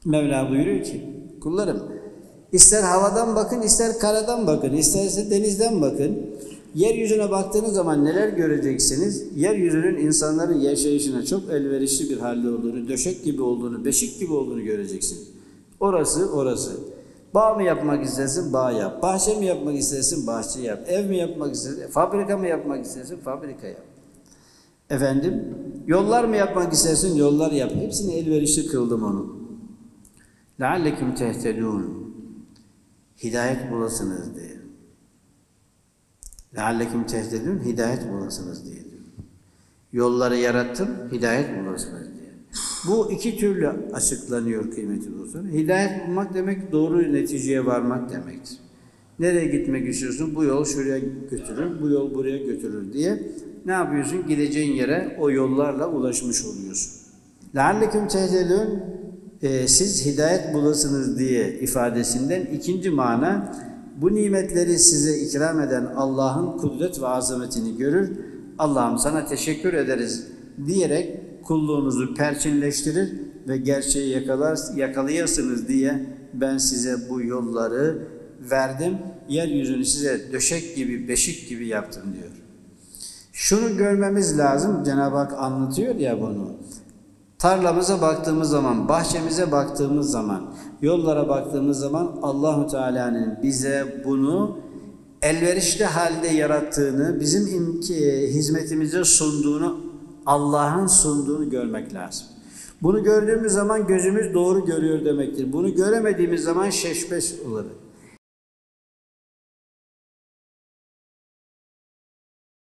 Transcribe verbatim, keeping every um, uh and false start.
Mevla buyuruyor ki, kullarım, ister havadan bakın, ister karadan bakın, isterse denizden bakın. Yeryüzüne baktığınız zaman neler göreceksiniz? Yeryüzünün insanların yaşayışına çok elverişli bir halde olduğunu, döşek gibi olduğunu, beşik gibi olduğunu göreceksiniz. Orası, orası. Bağ mı yapmak istersin, bağ yap. Bahçe mi yapmak istersin, bahçe yap. Ev mi yapmak istersin, fabrika mı yapmak istersin, fabrika yap. Efendim, yollar mı yapmak istersin, yollar yap. Hepsini elverişli kıldım onu. لَعَلَّكُمْ تَهْتَدُونَ Hidayet bulasınız diye. لَعَلَّكُمْ تَهْتَدُونَ Hidayet bulasınız diye. Yolları yarattım, hidayet bulasınız diye. Bu iki türlü açıklanıyor kıymetli dostlar. Hidayet bulmak demek doğru neticeye varmak demektir. Nereye gitmek istiyorsun? Bu yol şuraya götürür, bu yol buraya götürür diye. Ne yapıyorsun? Gideceğin yere o yollarla ulaşmış oluyorsun. لَعَلَّكُمْ تَهْتَدُونَ e, Siz hidayet bulasınız diye ifadesinden ikinci mana, bu nimetleri size ikram eden Allah'ın kudret ve azametini görür. Allah'ım sana teşekkür ederiz diyerek kulluğunuzu perçinleştirir ve gerçeği yakalar, yakalayasınız diye ben size bu yolları verdim. Yeryüzünü size döşek gibi, beşik gibi yaptım diyor. Şunu görmemiz lazım. Cenab-ı Hak anlatıyor ya bunu. Tarlamıza baktığımız zaman, bahçemize baktığımız zaman, yollara baktığımız zaman Allahu Teala'nın bize bunu elverişli halde yarattığını, bizim imki, hizmetimize sunduğunu, Allah'ın sunduğunu görmek lazım. Bunu gördüğümüz zaman gözümüz doğru görüyor demektir. Bunu göremediğimiz zaman şeşbeş olur.